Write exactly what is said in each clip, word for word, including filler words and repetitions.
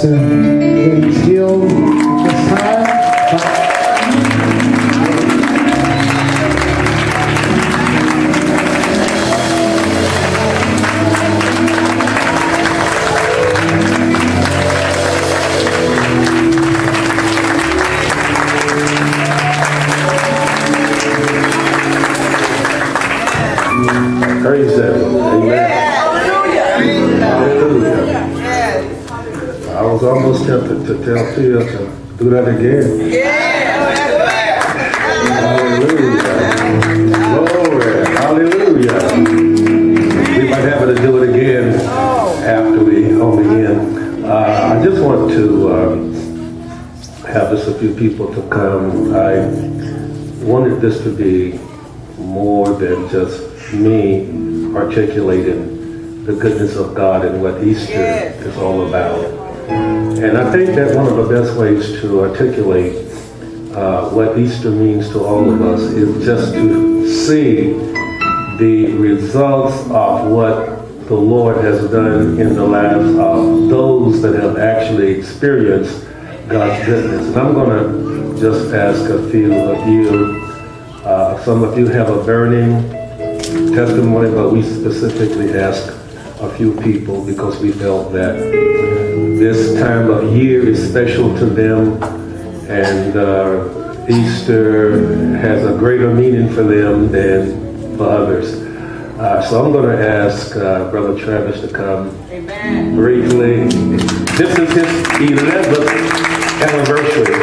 Pastor James Gill this time. Praise Him. Amen. Hallelujah. I was almost tempted to tell Tia to do that again. Hallelujah. Glory. Hallelujah. We might have to do it again after we home again. Uh, I just want to um, have just a few people to come. I wanted this to be more than just me articulating the goodness of God and what Easter yes. is all about. And I think that one of the best ways to articulate uh, what Easter means to all of us is just to see the results of what the Lord has done in the lives of those that have actually experienced God's goodness. And I'm going to just ask a few of you. Uh, some of you have a burning testimony, but we specifically asked a few people because we felt that this time of year is special to them, and uh, Easter has a greater meaning for them than for others. Uh, so I'm going to ask uh, Brother Travis to come Amen. briefly. This is his eleventh anniversary.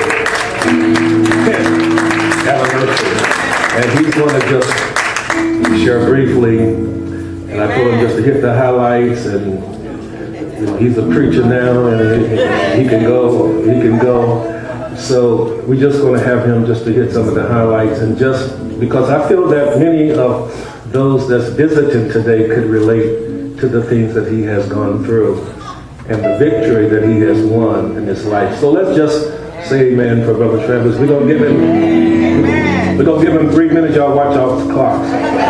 tenth anniversary. And he's going to just share briefly, and I told him just to hit the highlights, and you know, he's a preacher now, and he, he can go, he can go. So we're just going to have him just to hit some of the highlights, and just because I feel that many of those that's visiting today could relate to the things that he has gone through and the victory that he has won in his life. So let's just say amen for Brother Travis. We're going to give him, we're going to give him three minutes. Y'all watch off the clocks.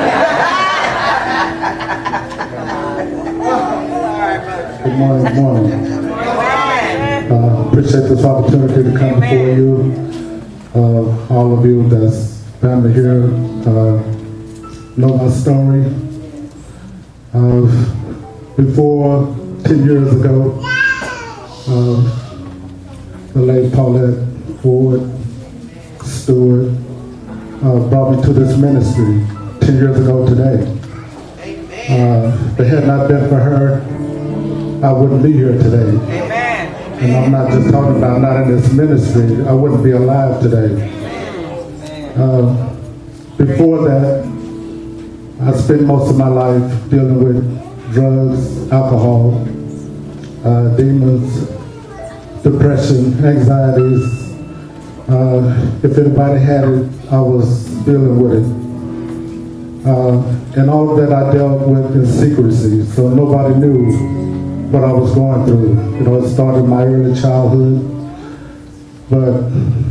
Good morning, good morning. Uh, appreciate this opportunity to come before you. Uh, all of you that's family here uh, know my story. Uh, before ten years ago, uh, the late Paulette Ford Stewart uh, brought me to this ministry ten years ago today. Uh, if it had not been for her, I wouldn't be here today. Amen. And I'm not just talking about not in this ministry. I wouldn't be alive today. Uh, before that, I spent most of my life dealing with drugs, alcohol, uh, demons, depression, anxieties. Uh, if anybody had it, I was dealing with it. Uh, and all of that I dealt with in secrecy, so nobody knew what I was going through. You know, it started in my early childhood, but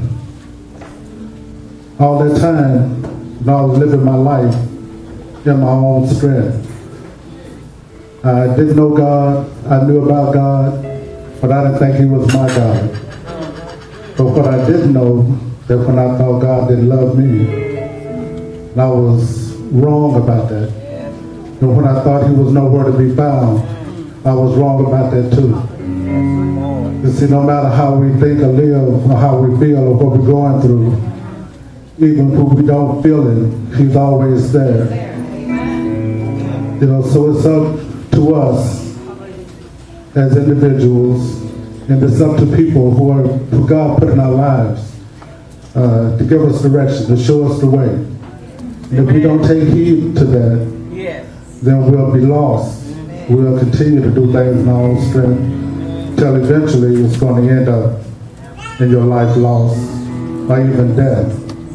all that time, when I was living my life in my own strength. I didn't know God, I knew about God, but I didn't think He was my God. But what I didn't know, that when I thought God didn't love me, I was wrong about that. And when I thought He was nowhere to be found, I was wrong about that too. You see, no matter how we think or live, or how we feel, or what we're going through, even when we don't feel it, He's always there. You know, so it's up to us as individuals, and it's up to people who are who God put in our lives uh, to give us direction, to show us the way. And if we don't take heed to that, yes. then we'll be lost. We'll continue to do things in our own strength till eventually it's going to end up in your life lost or even death.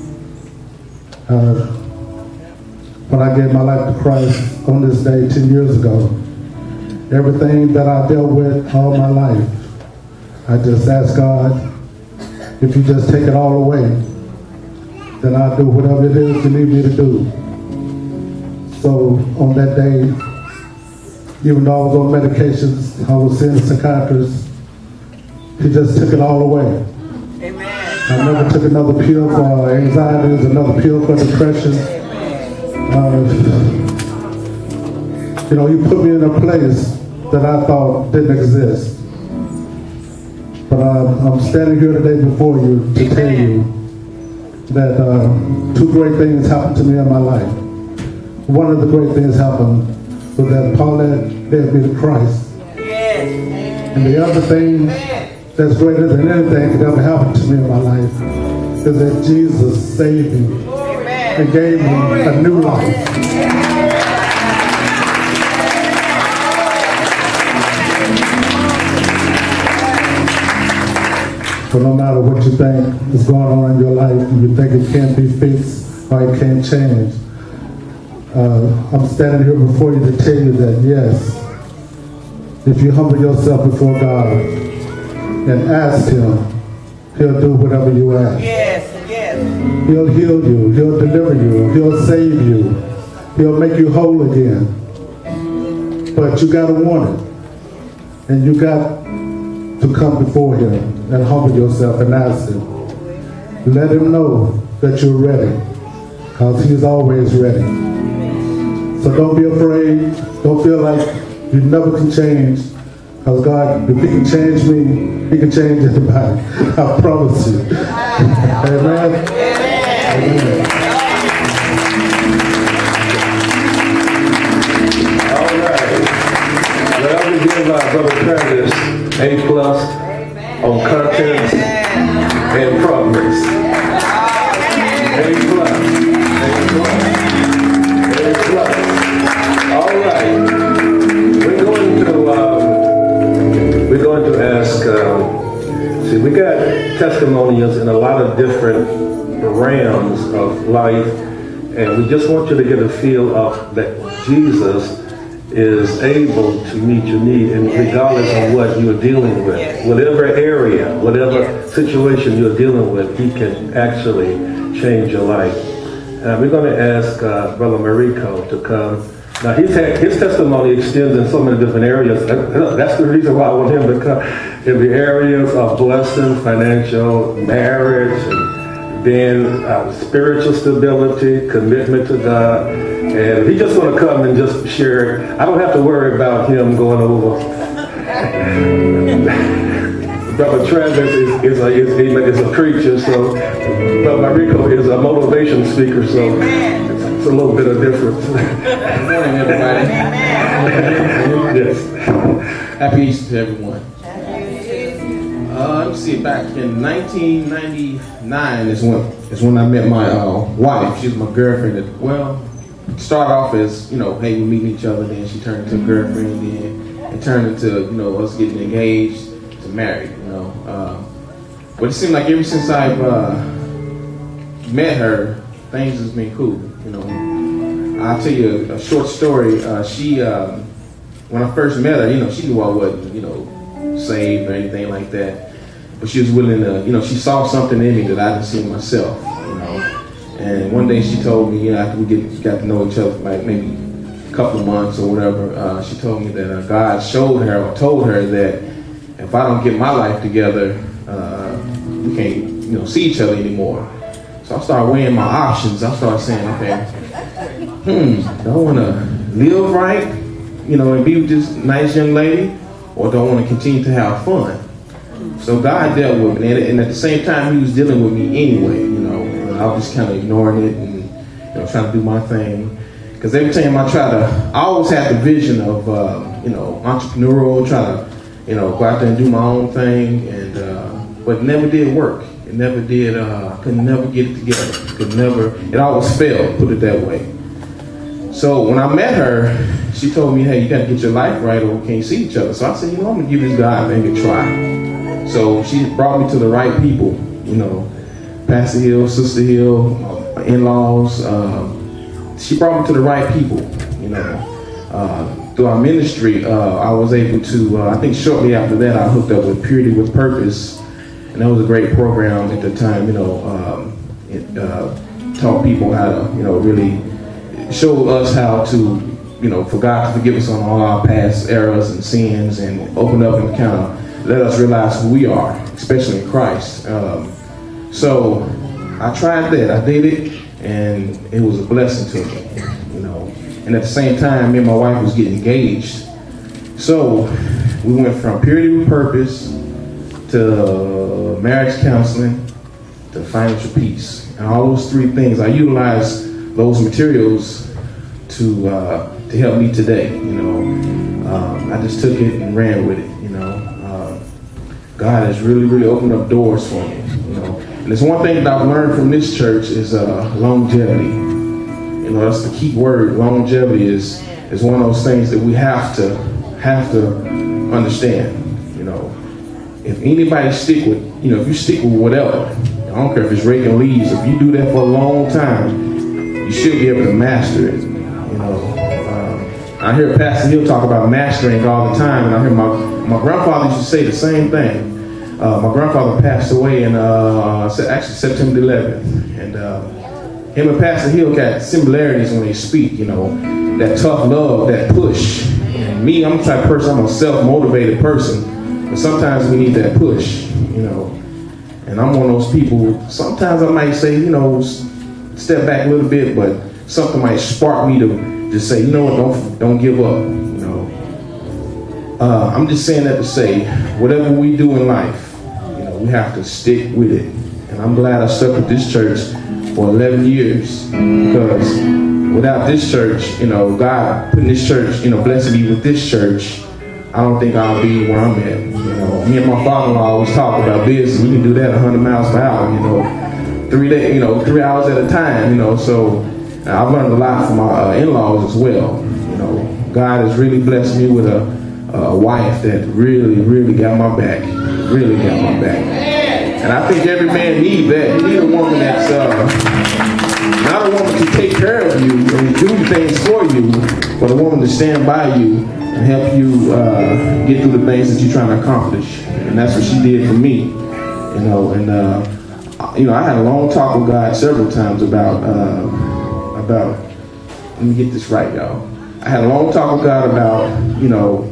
Uh, when I gave my life to Christ on this day ten years ago, everything that I dealt with all my life, I just asked God, if you just take it all away, then I'll do whatever it is you need me to do. So on that day, even though I was on medications, I was seeing a psychiatrist, He just took it all away. Amen. I never took another pill for anxieties, another pill for depression. Uh, you know, you put me in a place that I thought didn't exist. But uh, I'm standing here today before you to tell you that uh, two great things happened to me in my life. One of the great things happened was that Paulette led me to Christ. Yes. And the other thing that's greater than anything that ever happened to me in my life is that Jesus saved me and gave me a new life. So no matter what you think is going on in your life, and you think it can't be fixed or it can't change, uh, I'm standing here before you to tell you that yes, if you humble yourself before God and ask Him, He'll do whatever you ask. Yes, yes. He'll heal you. He'll deliver you. He'll save you. He'll make you whole again. But you got to want it. And you got to come before Him and humble yourself and ask Him. Let Him know that you're ready, because He's always ready. So don't be afraid. Don't feel like you never can change, because God, if He can change me, He can change anybody. I promise you. Amen. Amen. All right. Well, we give our brother Travis A plus on contents and progress. A plus. A plus. A plus. All right. We're going to um, we're going to ask. Um, see, we got testimonials in a lot of different realms of life, and we just want you to get a feel of that Jesus is able to meet your need, and regardless of what you're dealing with, whatever area, whatever situation you're dealing with, He can actually change your life. Uh, we're going to ask uh, Brother Mariko to come. Now, he's had, his testimony extends in so many different areas. That's the reason why I want him to come. In the areas of blessing, financial, marriage, and then uh, spiritual stability, commitment to God. And he just want to come and just share. I don't have to worry about him going over. Brother Travis is, is, a, is, is a preacher, so Brother Mariko is a motivation speaker, so it's a little bit of difference. Good morning, everybody. Yes. Happy Easter to everyone. Uh, let me see, back in nineteen ninety-nine is when is when I met my uh, wife. She was my girlfriend. That, well, started off as, you know, hey, we meet each other, then she turned into a girlfriend, then it turned into, you know, us getting engaged to married, you know. Uh, but it seemed like ever since I've uh, met her, things has been cool, you know. I'll tell you a, a short story. Uh, she, um, when I first met her, you know, she knew I wasn't, you know, saved or anything like that. But she was willing to, you know, she saw something in me that I didn't see in myself, you know. And one day she told me, you know, after we get, got to know each other for like maybe a couple of months or whatever, uh, she told me that uh, God showed her or told her that if I don't get my life together, uh, we can't, you know, see each other anymore. So I started weighing my options. I started saying, okay, hmm, do I want to live right, you know, and be with this nice young lady, or do I want to continue to have fun? So God dealt with me, and, and at the same time, He was dealing with me anyway, you know. I was just kind of ignoring it and, you know, trying to do my thing. Because every time I try to, I always had the vision of, uh, you know, entrepreneurial, trying to, you know, go out there and do my own thing, and uh, but it never did work. It never did. Uh, I could never get it together. Could never. It always failed. Put it that way. So when I met her, she told me, "Hey, you got to get your life right, or we can't see each other." So I said, "You know, I'm gonna give this guy maybe a try." So she brought me to the right people. You know, Pastor Hill, Sister Hill, my in-laws. Um, she brought me to the right people. You know. Uh, through our ministry, uh, I was able to, uh, I think shortly after that, I hooked up with Purity with Purpose, and that was a great program at the time. You know, um, it uh, taught people how to, you know, really show us how to, you know, for God to forgive us on all our past errors and sins, and open up and kind of let us realize who we are, especially in Christ. Um, so I tried that. I did it, and it was a blessing to me, you know. And at the same time, me and my wife was getting engaged. So we went from purity with purpose to marriage counseling to financial peace. And all those three things, I utilized those materials to uh, to help me today, you know. Um, I just took it and ran with it, you know. Uh, God has really, really opened up doors for me, you know. And there's one thing that I've learned from this church is uh, longevity. You know, that's the key word. Longevity is is one of those things that we have to have to understand. You know, if anybody stick with, you know, if you stick with whatever, I don't care if it's raking leaves. If you do that for a long time, you should be able to master it. You know, um, I hear Pastor Hill talk about mastering all the time, and I hear my my grandfather used to say the same thing. Uh, my grandfather passed away in uh, actually September eleventh, and uh, him and Pastor Hill got similarities when they speak. You know, that tough love, that push. And me, I'm the type of person, I'm a self-motivated person, but sometimes we need that push. You know, and I'm one of those people. Sometimes I might say, you know, step back a little bit, but something might spark me to just say, you know what, don't don't give up. You know, uh, I'm just saying that to say, whatever we do in life, we have to stick with it. And I'm glad I stuck with this church for eleven years, because without this church, you know, God putting this church, you know, blessing me with this church, I don't think I'll be where I'm at. You know, me and my father-in-law always talk about business. We can do that one hundred miles per hour, you know, three days, you know, three hours at a time, you know. So I've learned a lot from my uh, in-laws as well. You know, God has really blessed me with a, a wife that really, really got my back. Really got my back. And I think every man needs that. You need a woman that's uh, not a woman to take care of you and do things for you, but a woman to stand by you and help you uh, get through the things that you're trying to accomplish. And that's what she did for me. You know, and uh, you know, I had a long talk with God several times about uh, about. Let me get this right, y'all. I had a long talk with God about, you know.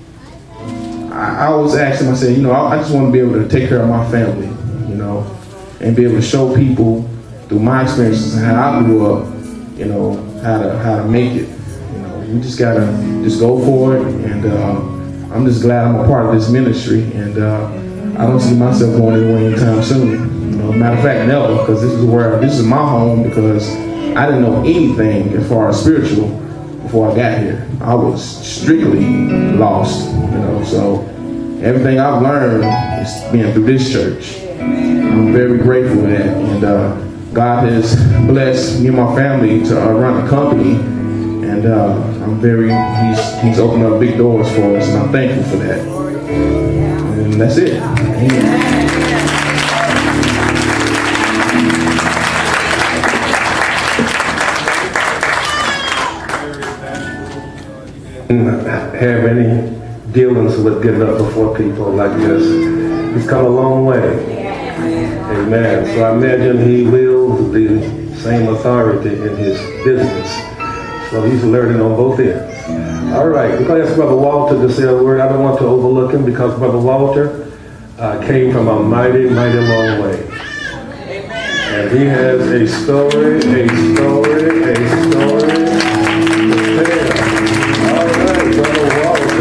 I always ask him, I said, you know, I just want to be able to take care of my family, you know, and be able to show people through my experiences and how I grew up, you know, how to how to make it. You know, we just gotta just go for it, and uh, I'm just glad I'm a part of this ministry, and uh, I don't see myself going anywhere anytime soon. You know, matter of fact, never, because this is where this is my home, because I didn't know anything as far as spiritual before I got here. I was strictly lost, you know, so everything I've learned is being through this church. I'm very grateful for that, and uh, God has blessed me and my family to uh, run a company, and uh, I'm very, he's, he's opened up big doors for us, and I'm thankful for that. And that's it. Amen. Have any dealings with getting up before people like this. He's come a long way. Amen. So I imagine he wields the same authority in his business. So he's learning on both ends. All right, we're going to ask Brother Walter to say a word. I don't want to overlook him, because Brother Walter uh, came from a mighty, mighty long way. And he has a story, a story, a story to tell. All right, Brother Walter.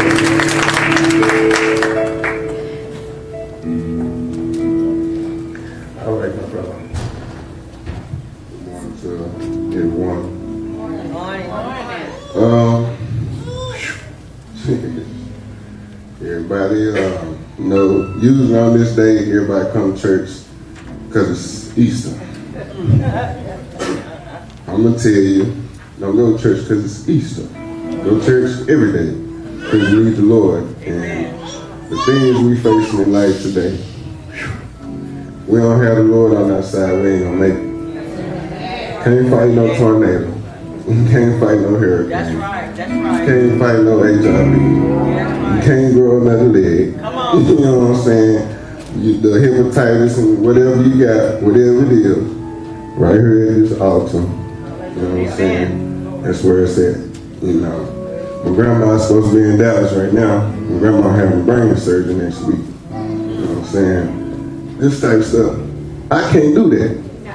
All right, my brother. Good morning to everyone. Morning. Morning. Um, everybody, uh, you know, usually on this day, everybody come to church because it's Easter. I'm going to tell you, don't go to church because it's Easter. Go to church every day because we need the Lord. And the things we facing in life today, we don't have the Lord on our side, we ain't going to make it. Can't fight no tornado. Can't fight no hurricane. That's right. That's right. Can't fight no H I V. You can't grow another leg. Come on. You know what I'm saying? You, the hepatitis and whatever you got, whatever it is, right here at this altar. You know what I'm saying? That's where it's at. You know, my grandma's supposed to be in Dallas right now. My grandma having brain surgery next week. what I'm saying? This type of stuff. I can't do that.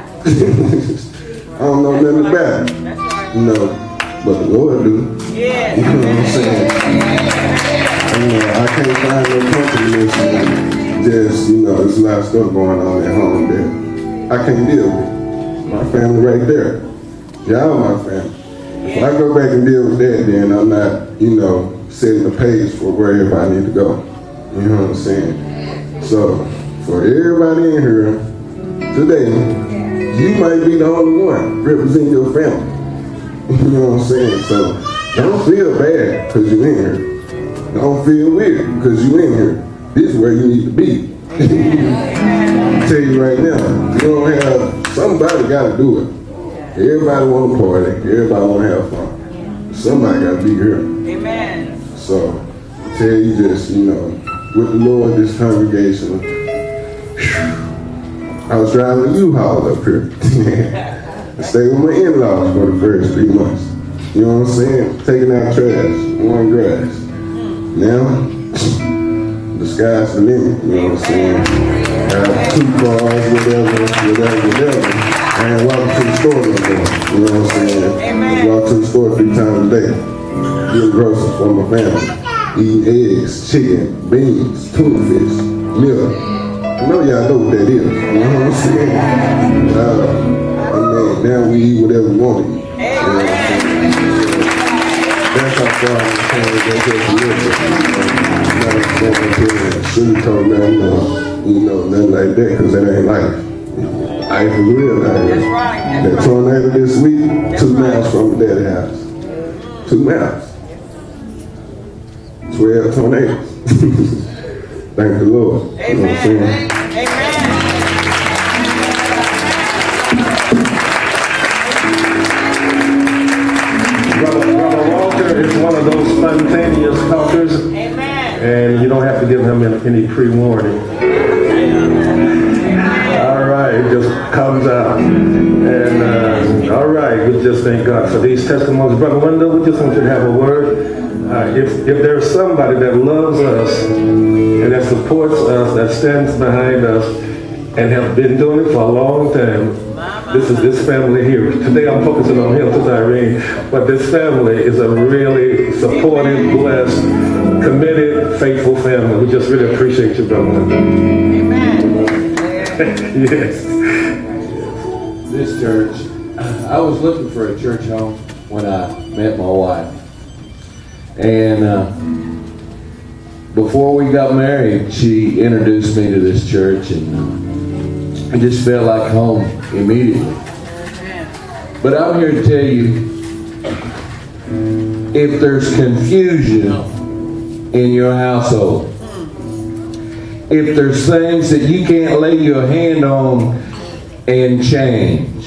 I don't know nothing about it. You know, but the Lord do. Yes. You know what I'm saying? And, uh, I can't find no comfortness in just, you know, there's a lot of stuff going on at home that I can't deal with. My family right there. Y'all my family. If I go back and deal with that, then I'm not, you know, setting the pace for wherever I need to go. You know what I'm saying? So, for everybody in here today, you might be the only one representing your family. You know what I'm saying? So, don't feel bad because you're in here. Don't feel weird because you're in here. This is where you need to be. I'll tell you right now, you don't have, somebody got to do it. Everybody want to party. Everybody want to have fun. Somebody got to be here. Amen. So, I tell you just, you know, with the Lord, this congregation, I was driving a U-Haul up here. I stayed with my in-laws for the first three months. You know what I'm saying? Taking out trash, mowing grass. Now, the sky's the limit. You know what I'm saying? I have two cars, whatever, whatever, whatever. I ain't walking to the store no more. You know what I'm saying? Amen. I walk to the store three times a day. Getting groceries for my family. Eating eggs, chicken, beans, tuna fish, milk. I know y'all know what that is. You know what I'm saying? Uh, I mean, now we eat whatever we want to eat. You know what I'm saying? That's how far I'm saying that just a little bit. Not going to sugarcoat nothing or, you know, nothing like that, because that ain't life. Life is real out here. That's right. That's That tornado this week, two miles from the daddy house. Two miles. twelve tornadoes. Thank the Lord. You know what I'm Amen. saying? Amen. Brother, Brother Walter is one of those spontaneous talkers, Amen. and you don't have to give him any pre-warning. All right, it just comes out. And uh, all right, we just thank God for these testimonies. Brother Wendell, we just want you to have a word. Uh, if, if there's somebody that loves us and that supports us, that stands behind us, and have been doing it for a long time, this is this family here. Today I'm focusing on him, to Irene, but this family is a really supportive, blessed, committed, faithful family. We just really appreciate you, brother. Amen. Yes. This church, I was looking for a church home when I met my wife. And uh, before we got married, she introduced me to this church, and uh, I just felt like home immediately. But I'm here to tell you, if there's confusion in your household, if there's things that you can't lay your hand on and change,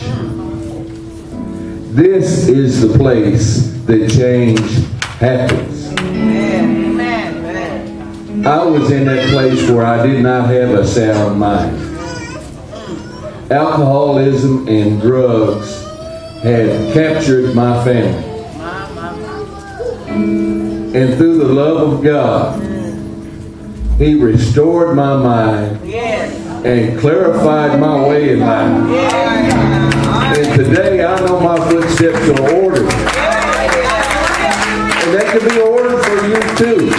this is the place that change happens. Amen. I was in that place where I did not have a sound mind. Alcoholism and drugs had captured my family. And through the love of God, He restored my mind Yes. and clarified my way in life. Yes. And today I know my footsteps are ordered. And they can be ordered for you too.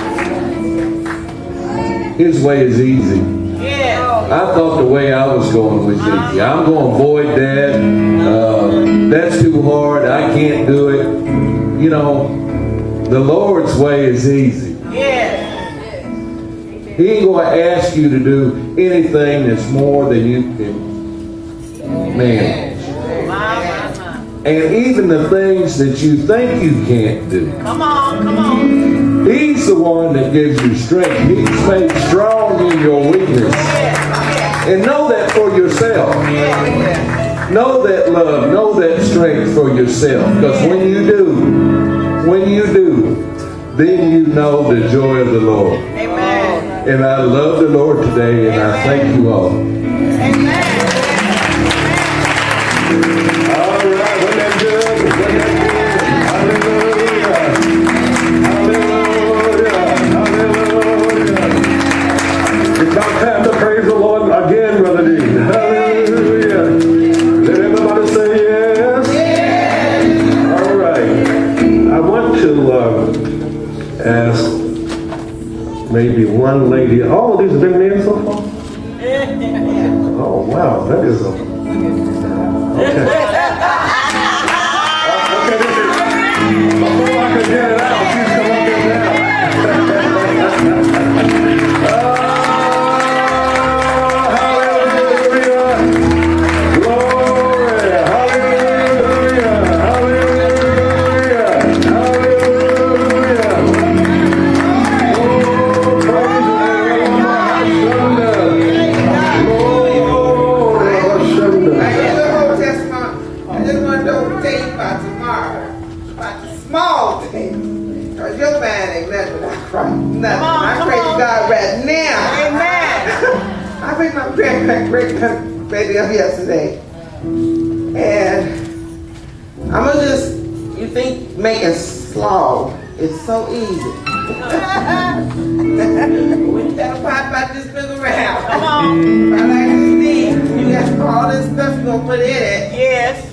His way is easy. Yes. I thought the way I was going was easy. I'm going to avoid that. Uh, that's too hard. I can't do it. You know, the Lord's way is easy. Yes. He ain't going to ask you to do anything that's more than you can manage. And even the things that you think you can't do. Come on, come on. He's the one that gives you strength. He's made strong in your weakness. And know that for yourself. Know that love. Know that strength for yourself. Because when you do, when you do, then you know the joy of the Lord. Amen. And I love the Lord today, and I thank you all. Amen. All right, wasn't that good? Wasn't that good? Hallelujah. Hallelujah. Hallelujah. It's about time. Oh, wow, that is a... Okay. Okay, this is... Before I could get it out, she's come up and down. Oh, hallelujah. Glory. Hallelujah. Hallelujah. Hallelujah. Oh, praise I just want to tell you about tomorrow, about the small things. Because your man ain't nothing without Christ. Nothing. I praise God right now. Amen. I picked my great great baby up yesterday. And I'm going to just, you think making slaw is so easy. When you got a pot about this big around. Come on. I like this thing. You got all this stuff you're going to put in it. Yes.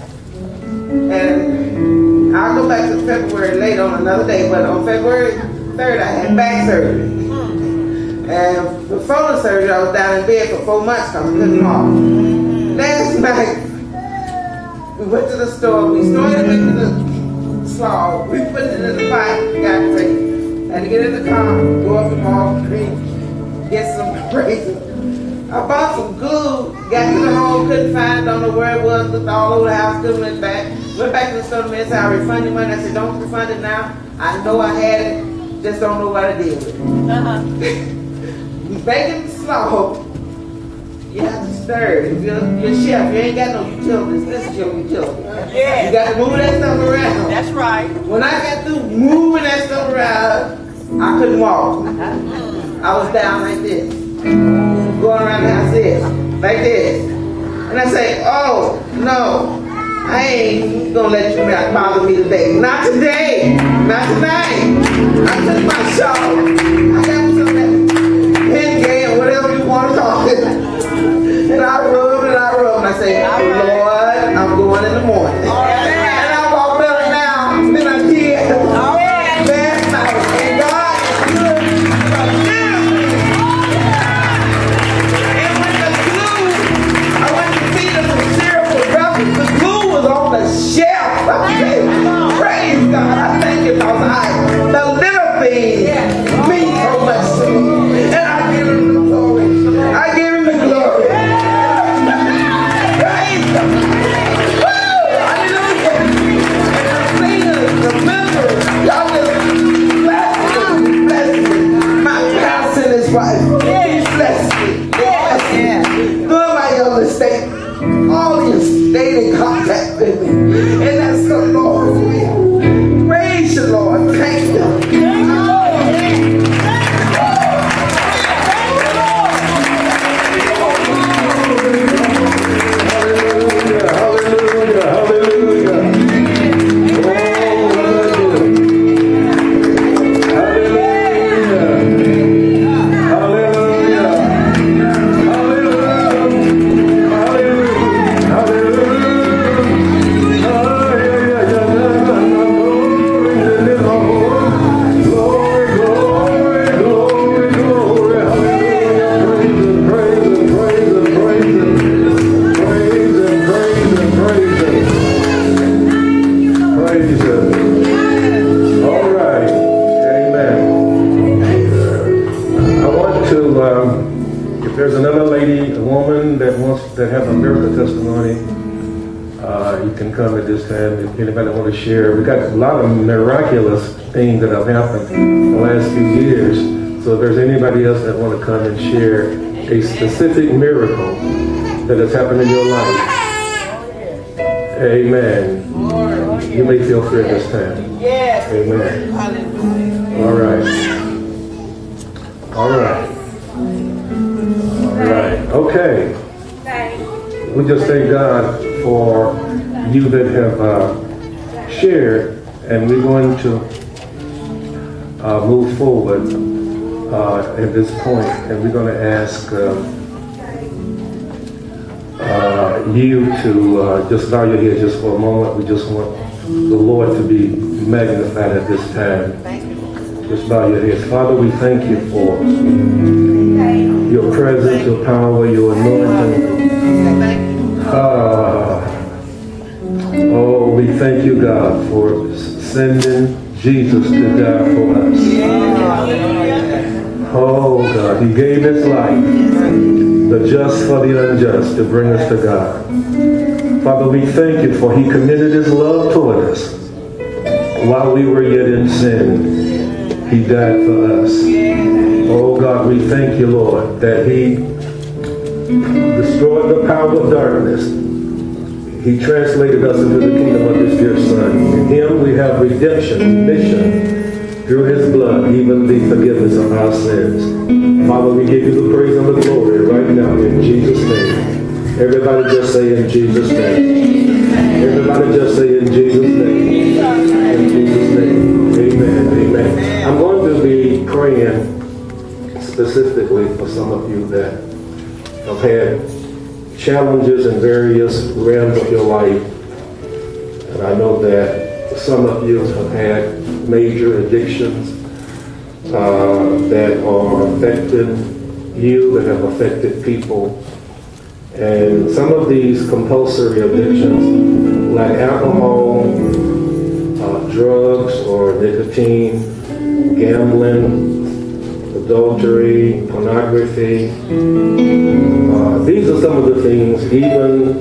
And I'll go back to February later on another day, but on February third I had back surgery. And before the surgery I was down in bed for four months because I couldn't walk. Last night we went to the store, we started into the slaw, we put it in the pot, got ready. Had to get in the car, go up to Mall Creek, get some raisins. I bought some glue, got to the home, couldn't find it, don't know where it was, looked all over the house, couldn't went back. Went back to the store, the man said, I refund your money. I said, don't refund it now. I know I had it, just don't know what I did with it. Uh-huh. Making slaw, you have to stir it. If you're, you're a chef, you ain't got no utilities, this is your utility. Yeah. You got to move that stuff around. That's right. When I got through moving that stuff around, I couldn't walk. I was down like this. Going around the house this, like this. And I say, oh, no, I ain't gonna let you bother me today. Not today, not tonight. I took my shawl, I got some of that Pin-Gay or whatever you want to call it. And I rubbed and I rubbed and I say, Lord, I'm going in the morning. And I walk better now than I did last night. And God is good. The glue was on the shelf. Praise God. I thank you because I, the little things mean so much to me. And I give him the glory. I give him the glory. Praise God. Woo! Hallelujah. Singers, the members, y'all just bless me. Bless me. My pastor and his wife. He blessed me. Bless me. Doing my own estate. All you stayed in contact with me. And that's the Lord's will. Praise the Lord. Thank you. Hallelujah, hallelujah, hallelujah. That have a miracle testimony, uh, you can come at this time if anybody want to share. We got a lot of miraculous things that have happened in the last few years. So if there's anybody else that want to come and share a specific miracle that has happened in your life, amen. You may feel free at this time. Yes. Amen. Hallelujah. All right. All right. All right. Okay. We just thank God for you that have uh, shared, and we're going to uh, move forward uh, at this point, and we're going to ask uh, uh, you to uh, just bow your head just for a moment. We just want the Lord to be magnified at this time. Just bow your heads. Father, we thank you for your presence, your power, your anointing. Uh, oh, we thank you, God, for sending Jesus to die for us. Oh, God, he gave his life, the just for the unjust, to bring us to God. Father, we thank you for he committed his love toward us. While we were yet in sin, he died for us. Oh, God, we thank you, Lord, that he destroyed the power of darkness. He translated us into the kingdom of his dear Son. In him we have redemption, remission, through his blood, even the forgiveness of our sins. Father, we give you the praise and the glory right now in Jesus' name. Everybody just say in Jesus' name. Everybody just say in Jesus' name. In Jesus' name. Amen. Amen. I'm going to be praying specifically for some of you that have had challenges in various realms of your life. And I know that some of you have had major addictions uh, that are affecting you, that have affected people. And some of these compulsory addictions, like alcohol, uh, drugs or nicotine, gambling, adultery, pornography, uh, these are some of the things, even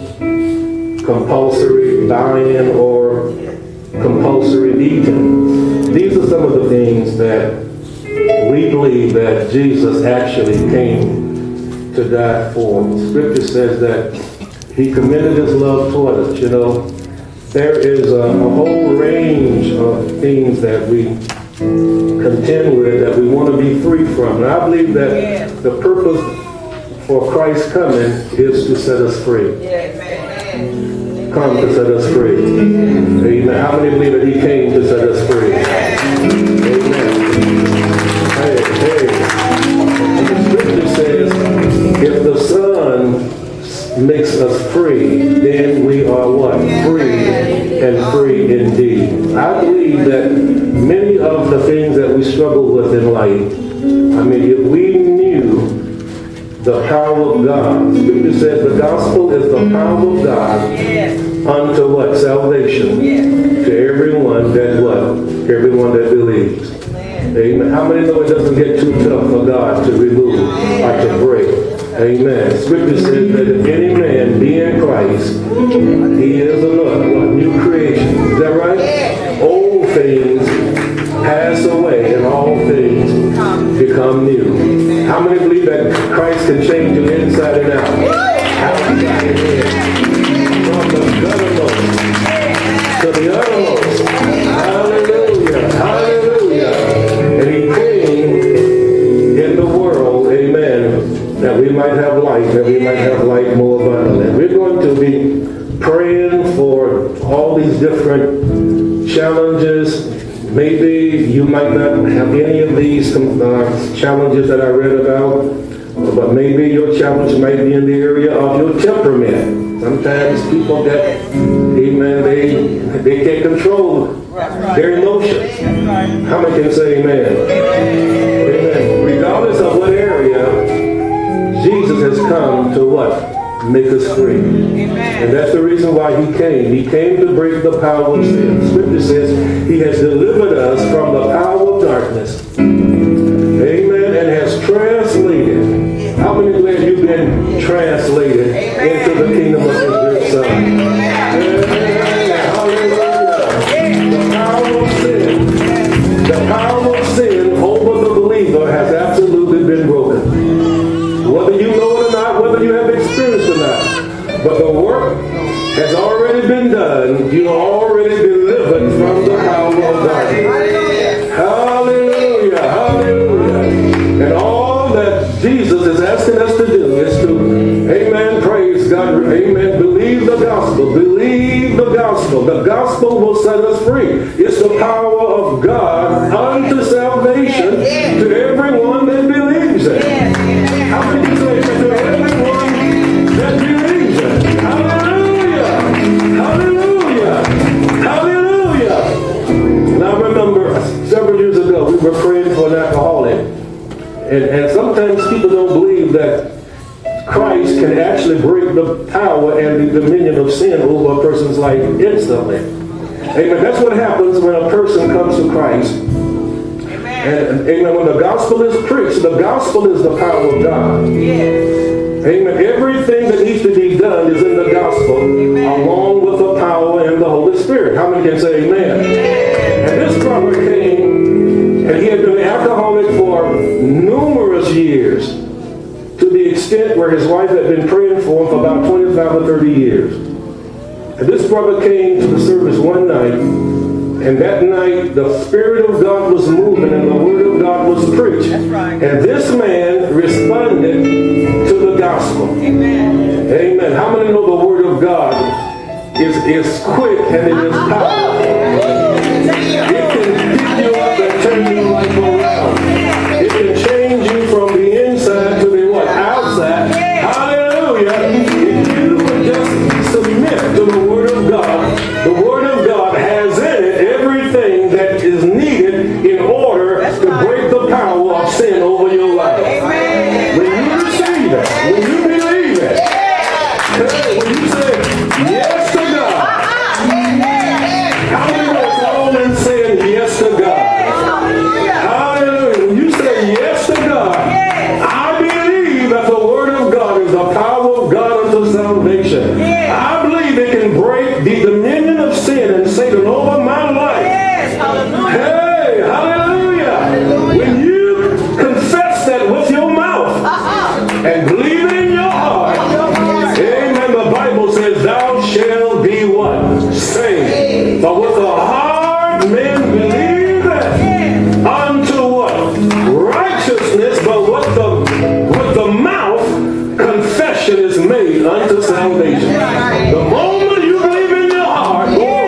compulsory buying or compulsory eating. These are some of the things that we believe that Jesus actually came to die for. Scripture says that he committed his love toward us. You know, there is a, a whole range of things that we contend with, that we want to be free from. And I believe that the purpose for Christ coming is to set us free. Come to set us free. Amen. How many believe that he came to set us free? Amen. Hey, hey. The scripture says, if the Son makes us free, then we are what? Free, and free indeed. I believe that many of the things that we struggle with in life, I mean, if we knew the power of God, Scripture says the gospel is the power of God unto what? Salvation. To everyone that what? Everyone that believes. Amen. How many know it doesn't get too tough for God to remove or to break? Amen. Scripture says that if any man be in Christ, he is a what? New creation. Is that right? Old things pass away and all things become new. How many believe that Christ can change you inside and out? Outside and in. From the guttermost to the uttermost. Hallelujah. Hallelujah. And he came in the world, amen, that we might have life, that we might have life more abundantly. We're going to be praying for all these different challenges. Maybe you might not have any of these uh, challenges that I read about, but maybe your challenge might be in the area of your temperament. Sometimes people get, amen, they, they can't control their emotions. How many can say amen? Amen. Regardless of what area, Jesus has come to what? Make us free. And that's the reason why he came. He came to break the power of sin. Scripture says he has delivered us from the power of darkness. Amen. And has translated. How many glad you've been translated into the kingdom of his dear Son? Hallelujah. The power of sin. The power of sin over the believer has absolutely been broken. Whether you know it or not, whether you have experienced it or not. But the work has already been done. You are already delivered from the power of darkness. Hallelujah. Hallelujah. And all that Jesus is asking us to do is to, amen, praise God, amen, believe the gospel. Believe the gospel. The gospel will set us free. It's the power of God unto salvation to everyone that believes it. How many can say to everyone that believes it? Hallelujah! Hallelujah! Hallelujah! Now I remember several years ago we were praying for an alcoholic. And, and sometimes people don't believe that Christ can actually break the power and the dominion of sin over a person's life instantly. Amen. That's what happens when a person comes to Christ. And, amen, when the gospel is preached, the gospel is the power of God. Yes. Amen. Everything that needs to be done is in the gospel, amen, along with the power and the Holy Spirit. How many can say amen? Amen. And this brother came, and he had been alcoholic for numerous years, to the extent where his wife had been praying for him for about twenty-five or thirty years. And this brother came to the service one night, and that night, the Spirit of God was moving and the Word of God was preached. That's right. And this man responded to the gospel. Amen. Amen. How many know the Word of God is, is quick and it is powerful? It can pick you up and turn your life around. It can change you from the inside to the what? Outside. Hallelujah. If you would just submit to the Word of God, the Word of God has in it everything that is needed in order to break the power of sin over your life. Amen. When you receive it, when you believe it, when you say yes to God, how many of us all in saying yes to God? Hallelujah. When you say yes to God, I believe that the Word of God is the power of God unto salvation. I believe it can break the dominion of sin and Satan over my life. Hey, hallelujah. When you confess that with your mouth and believe it in your heart, amen, the Bible says, thou shalt be what? Saved. But with the heart men believe it unto what? Righteousness, but with the, with the mouth confession is made unto salvation. The moment you believe in your heart,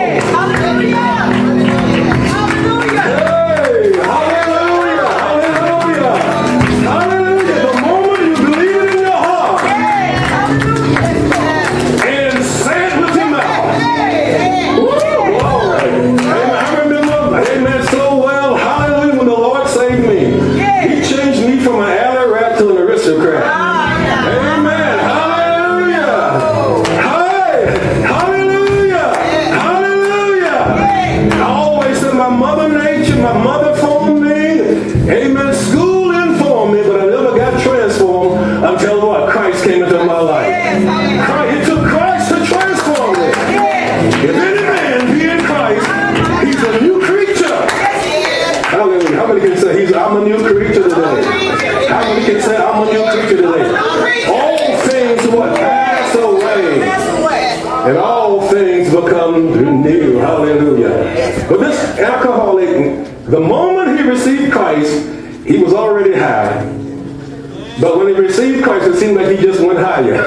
I'm a new creature today. How many can say I'm a new creature today? All things what pass away, and all things become new. Hallelujah. But this alcoholic, the moment he received Christ, he was already high. But when he received Christ, it seemed like he just went higher.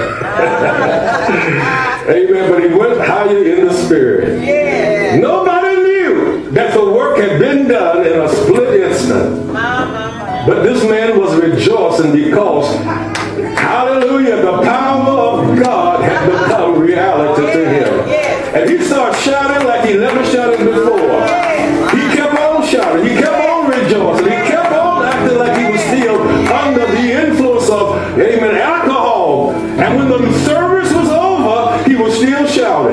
Amen. But he went higher in the Spirit. Yeah. Nobody knew that the work had been done in a split instant. But this man was rejoicing because, hallelujah, the power of God had become reality to him. And he started shouting like he never shouted before. He kept on shouting. He kept on rejoicing. He kept on acting like he was still under the influence of, amen, alcohol. And when the service was over, he was still shouting.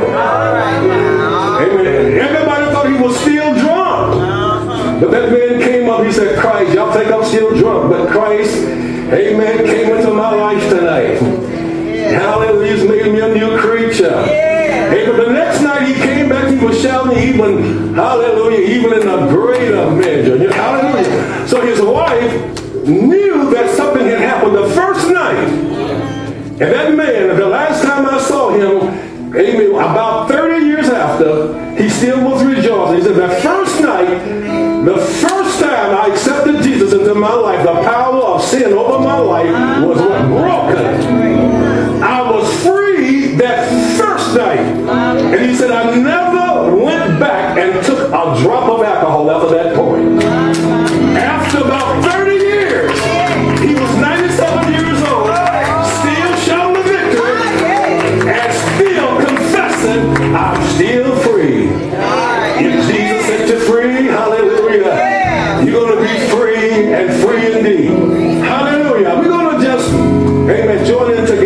Amen. Everybody thought he was still drunk. But that man came up, he said, Christ, y'all think I'm still drunk. But Christ, amen, came into my life tonight. Hallelujah, he's made me a new creature. Amen. The next night he came back, he was shouting even, hallelujah, even in a greater measure. Hallelujah. So his wife knew that something had happened the first night. And that man, the last time I saw him, amen, about thirty years after, he still was rejoicing. He said, the first night, the first time I accepted Jesus into my life, the power of sin over my life was what? Broken. I was free that first night. And he said, I never went back and took a drop of alcohol after that point. After about thirty years, he was ninety-seven years old, still shouting the victory, and still confessing, I'm still free. If Jesus set you free, hallelujah, you're going to be free and free indeed. Hallelujah. We're going to just, amen, join in together.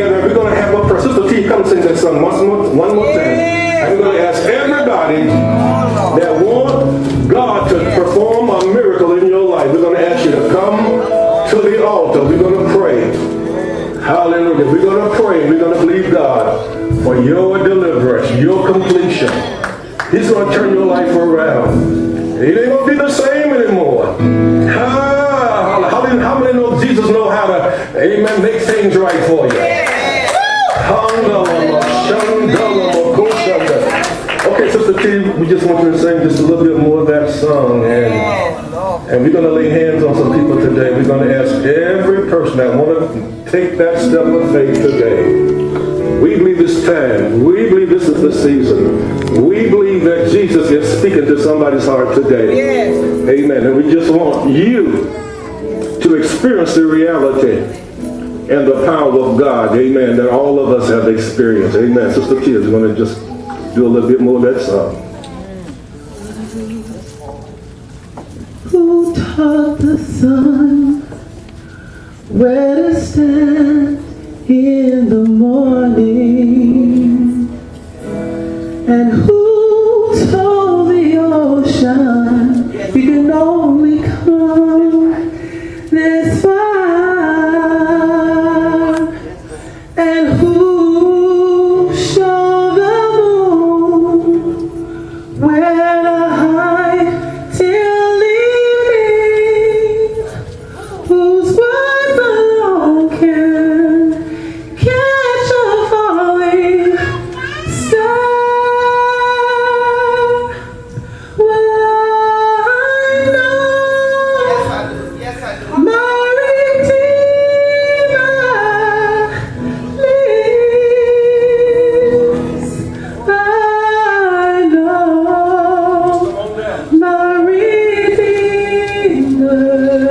Hallelujah. We're going to pray. We're going to believe God for your deliverance, your completion. He's going to turn your life around. It ain't going to be the same anymore. Ah, how, many, how many know Jesus know how to, amen, make things right for you? Okay, Sister T, we just want you to sing just a little bit more of that song. And, and we're going to lay hands on some people today. We're going to ask every person that want to take that step of faith today. We believe it's time. We believe this is the season. We believe that Jesus is speaking to somebody's heart today. Yes. Amen. And we just want you to experience the reality and the power of God. Amen. That all of us have experienced. Amen. Sister T is going to just do a little bit more of that song. Who taught the sun where to stand in the morning? And who told the ocean you can only come this far? And who showed the moon where to hide till evening? Whose words alone can catch a falling star? Well, I know my Redeemer lives. I know my Redeemer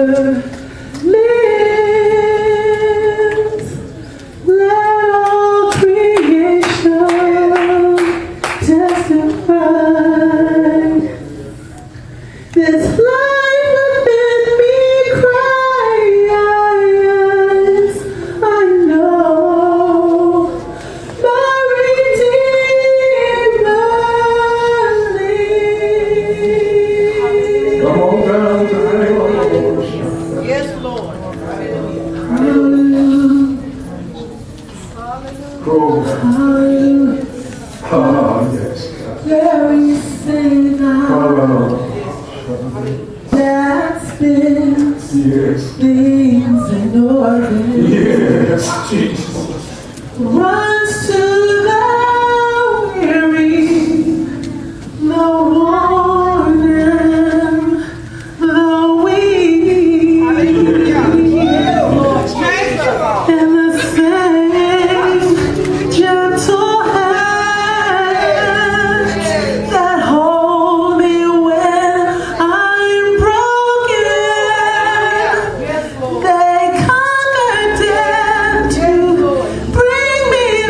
lives. Let all creation testify. This life within me cries, I know my Redeemer lives. Come on down to the Yes, Lord. Oh, yes. Very sin that's been Yes. things in order. Yes, Jesus. Runs to the weary, the worn and the weak. And the same gentle hand that hold me when I'm broken. They conquered death to bring me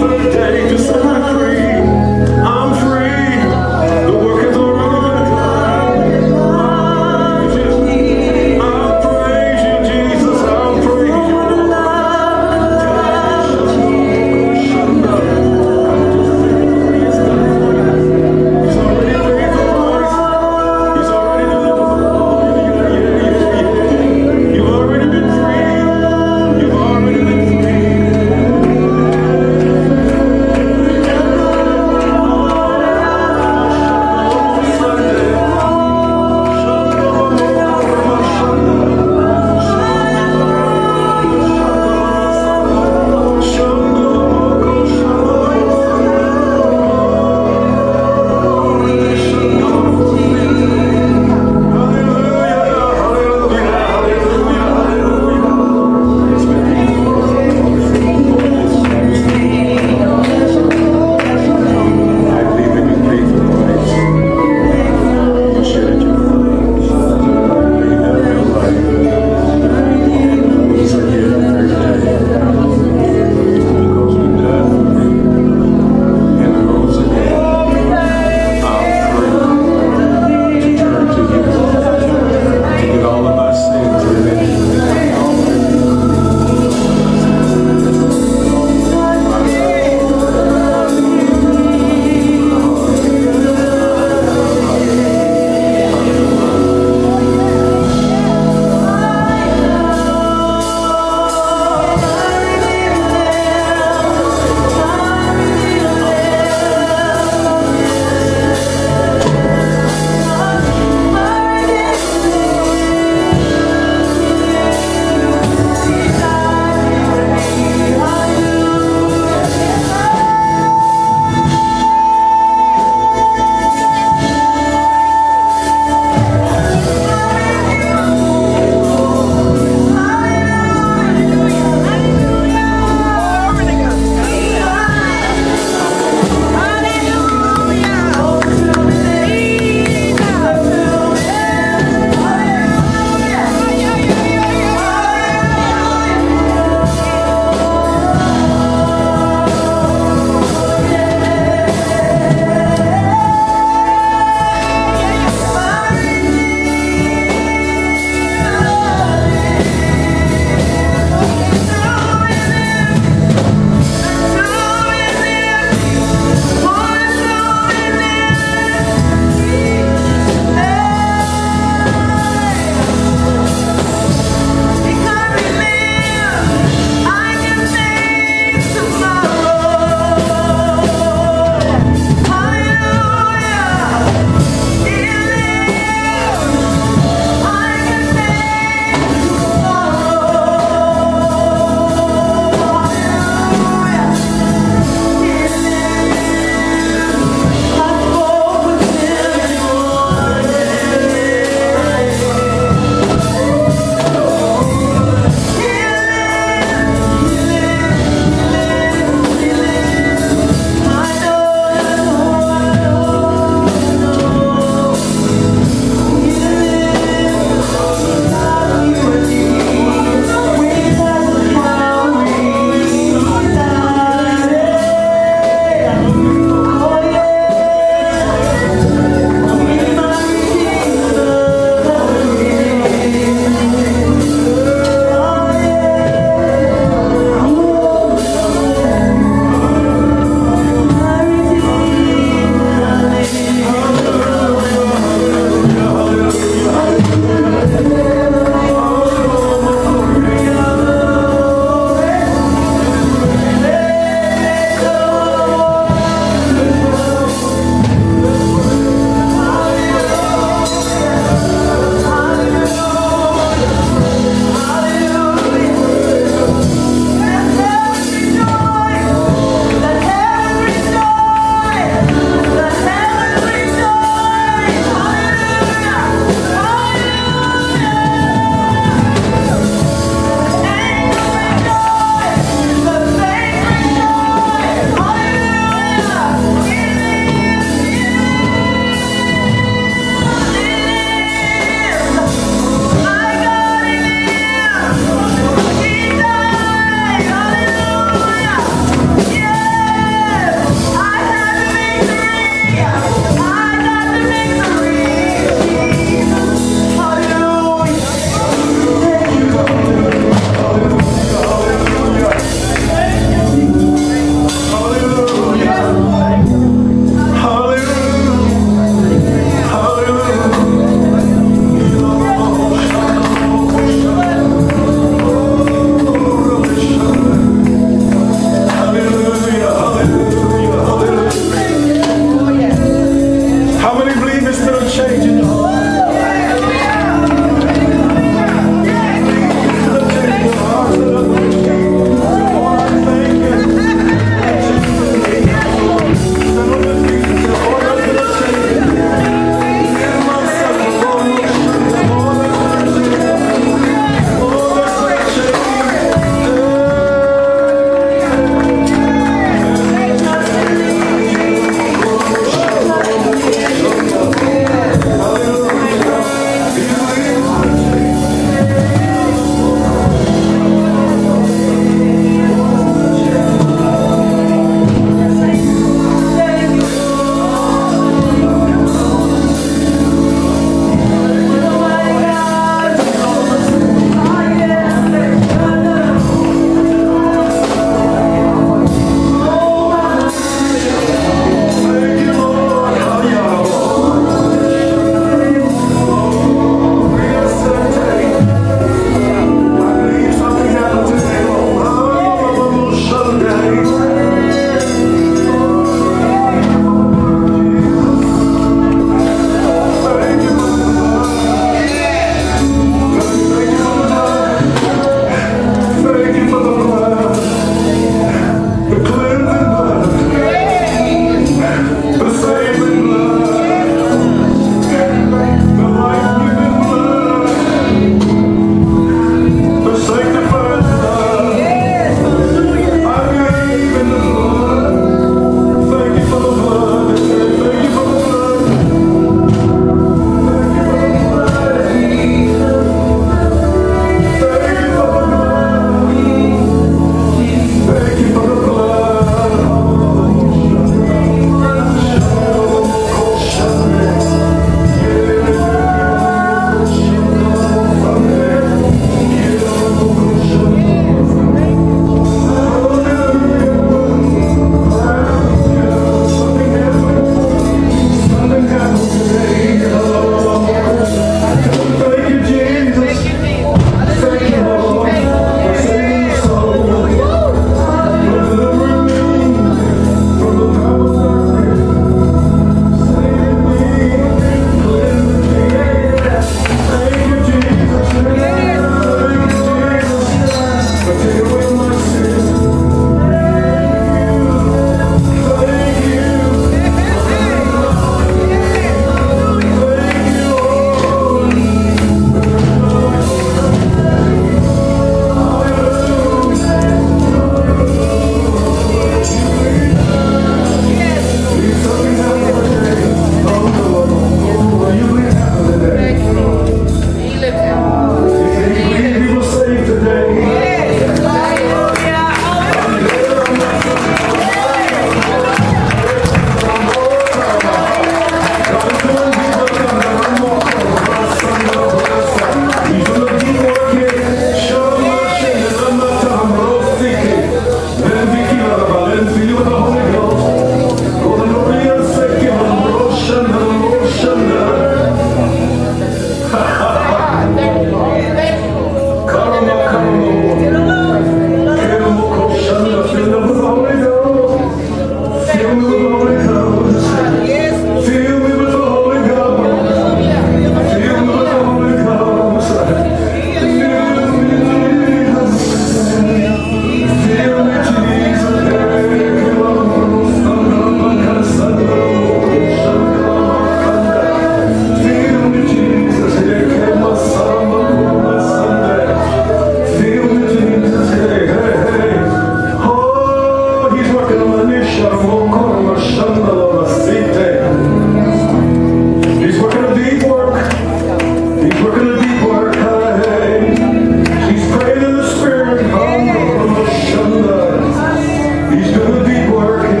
He's gonna be working.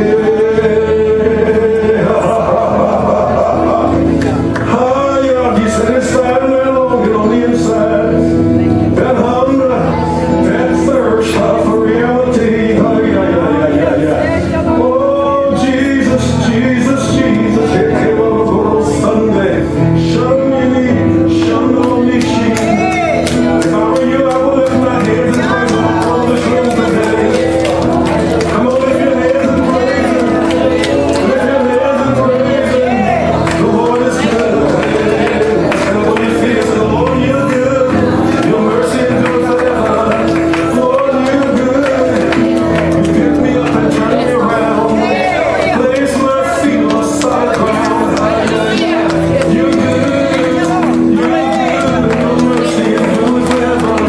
Oh, yeah, he said inside and along and on the inside. That hunger, that thirst for reality. Oh, yeah, yeah, yeah, yeah, yeah. Oh, Jesus, Jesus, Jesus. Here came a little Sunday. Show me, show me, she. If I were you, I would lift my hands and praise Him on this room today. Come on, lift your hands and praise Him. Lift your hands and praise Him. The Lord is good. And when you feel the Lord, you're good. Your mercy endures forever. Lord, you're good. You pick me up and turn me around. Place my feet on solid ground. You're good. You're good. Your mercy endures forever.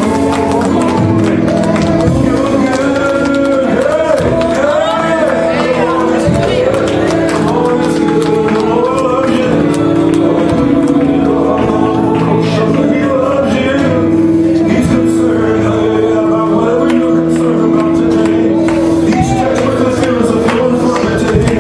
You're good. Hey, hey. The Lord is good. The Lord loves you. He loves you. He's concerned about whatever you're concerned about today. These text messages give us a feeling for the day.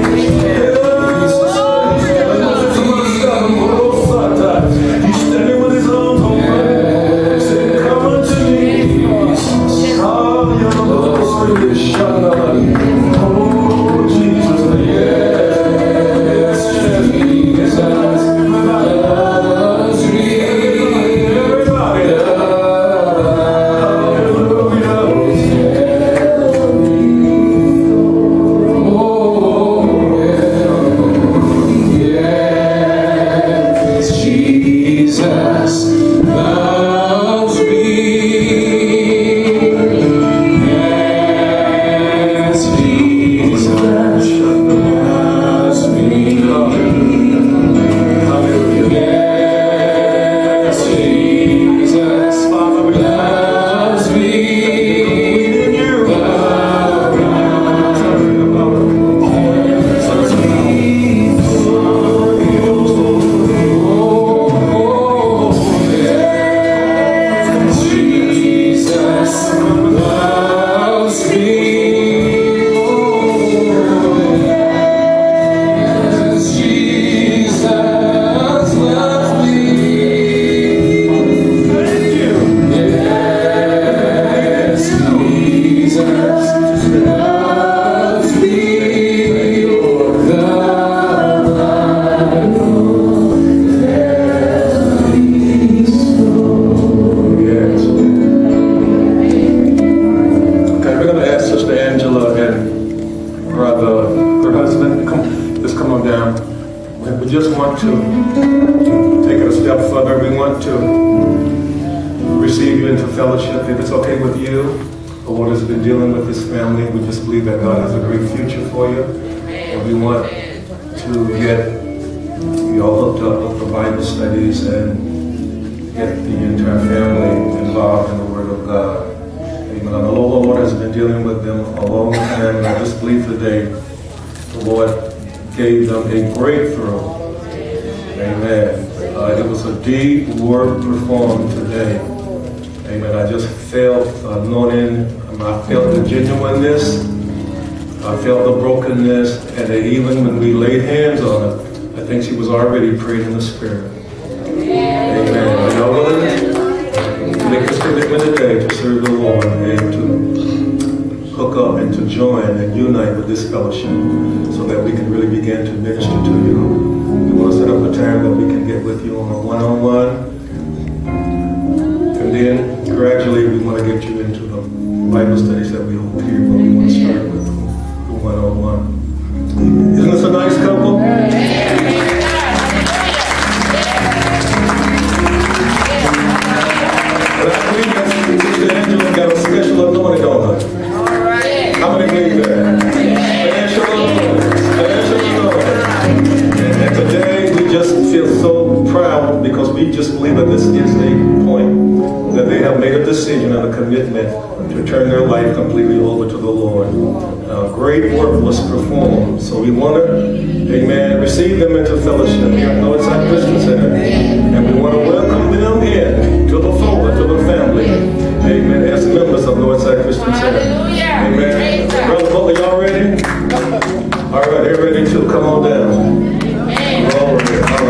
He's standing with his arms open, saying, "Come unto me." Oh, your Lord is shining. Oh, Jesus, yes, Jesus, loves me. Everybody, Jesus loves me. Yes, Jesus loves me. Hallelujah. Yes, Jesus loves me. Jesus loves me. Yes, Jesus loves me. Thank you. Yes, Jesus loves me. The Yes. Okay, we're going to ask Sister Angela and brother, her husband, come, just come on down. We- We just want to take it a step further. We want to receive you into fellowship. If it's okay with you, the Lord has been dealing with this family. We just believe that God has a great future for you. And we want to get you all hooked up with the Bible studies and get the entire family involved in the Word of God. Amen. And the Lord has been dealing with them a long time, and I just believe today the Lord gave them a breakthrough. Amen. Uh, it was a deep work performed today. Amen. I just felt anointing. Um, I felt the genuineness. I felt the brokenness, and that even when we laid hands on her, I think she was already praying in the Spirit. Amen. Are y'all willing to make this commitment today to serve the Lord and to hook up and to join and unite with this fellowship so that we can really begin to minister to you? We want to set up a time that we can get with you on a one-on-one. And then gradually we want to get you into the Bible studies that we hold here, but we want to start with the one-on-one. Isn't this a nice couple? But I believe that Sister Angela got a special anointing on her. How many believe that? Special anointing. Special anointing. And today we just feel so proud because we just believe that this is a point that they have made a decision and a commitment to turn their life completely over to the Lord. Uh, great work was performed. So we want to, amen, receive them into fellowship here at Northside Christian Center. And we want to welcome them in to the fold, to the family. Amen. Amen. As members of Northside Christian Center. Amen. Brother Butler, y'all ready? All right, they're ready too. Come on down. Glory.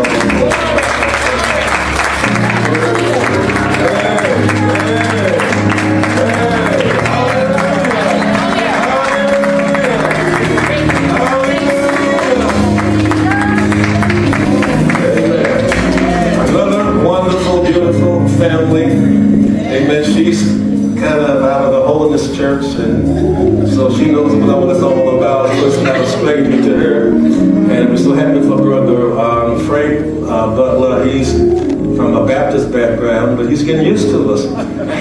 Family, amen. She's kind of out of the holiness church, and so she knows what it's all about. So it's kind of explaining it to her, and we're so happy for Brother um, Frank uh, Butler. He's from a Baptist background, but he's getting used to us.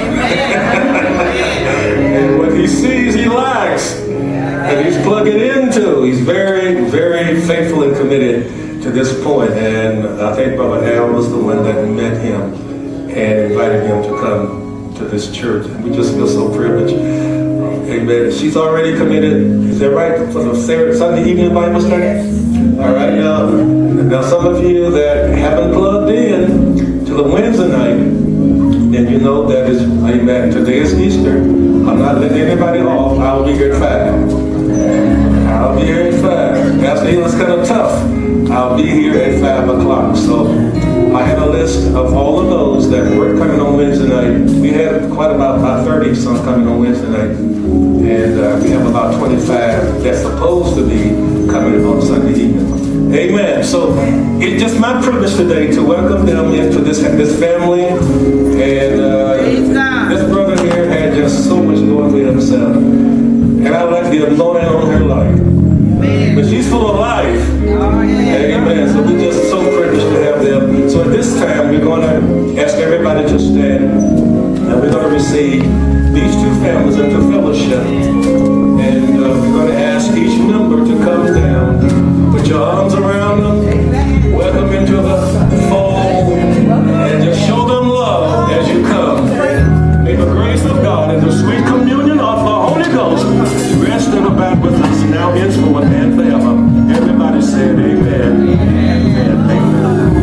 And what he sees, he likes, and he's plugging into. He's very, very faithful and committed to this point, and I think Brother Al was the one that met him and invited him to come to this church. And we just feel so privileged. Amen. She's already committed, is that right, for the Sunday evening Bible study? All right, now, now some of you that haven't plugged in to the Wednesday night, then you know that is, amen, today is Easter. I'm not letting anybody off. I'll be here at five. I'll be here at five. Pastor Elon's kind of tough. I'll be here at five o'clock. So I had a list of all of those that were coming on Wednesday night. We had quite about, about thirty some coming on Wednesday night. And uh, we have about twenty-five that's supposed to be coming on Sunday evening. Amen. So it's just my privilege today to welcome them into this, this family. And uh, this brother here had just so much going for himself. And I like the anointing on her life. But she's full of life. Amen. So we're just so privileged to have them. So at this time, we're going to ask everybody to stand. And we're going to receive these two families into fellowship. And uh, we're going to ask each member to come down. Put your arms around them. Welcome into the fold. And just show them love as you come. May the grace of God and the sweet communion of the Holy Ghost rest and abide with us now, henceforth, and forever. Everybody said amen. Amen. Amen.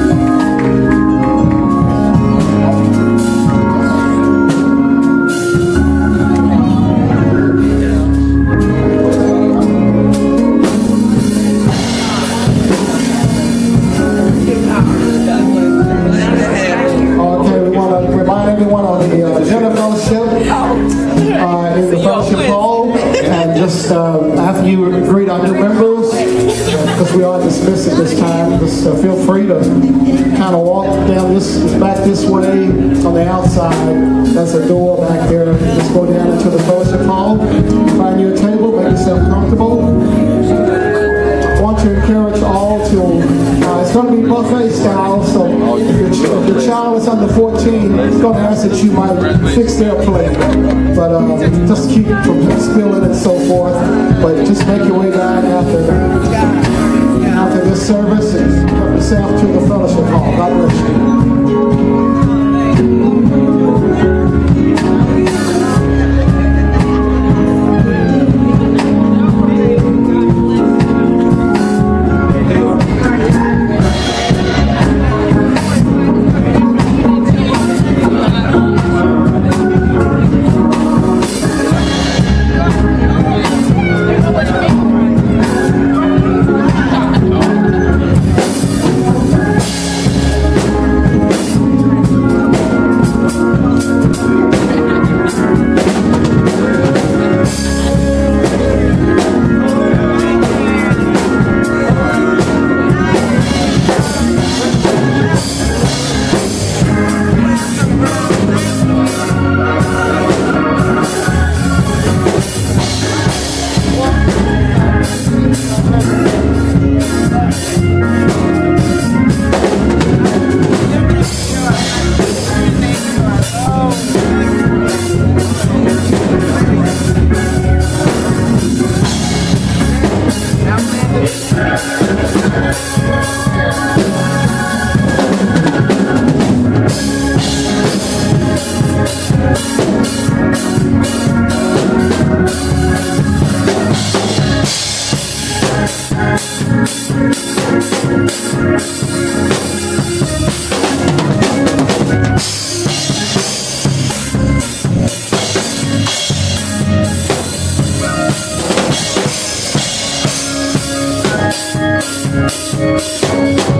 Okay, we want to remind everyone of the uh, dinner fellowship uh, in the fellowship hall. And just uh, after you greet our new members, because we are dismissed at this time, just uh, feel free to kind of walk down this, back this way on the outside. There's a door back there. Just go down into the fellowship hall, find you a table, make yourself comfortable. I want to encourage all to, uh, it's going to be buffet style, so if your, if your child is under fourteen, it's going to ask that you might fix their plate. But uh, just keep from spilling and so forth. But just make your way down after, after this service and help yourself to the fellowship hall. God bless you. Thank you.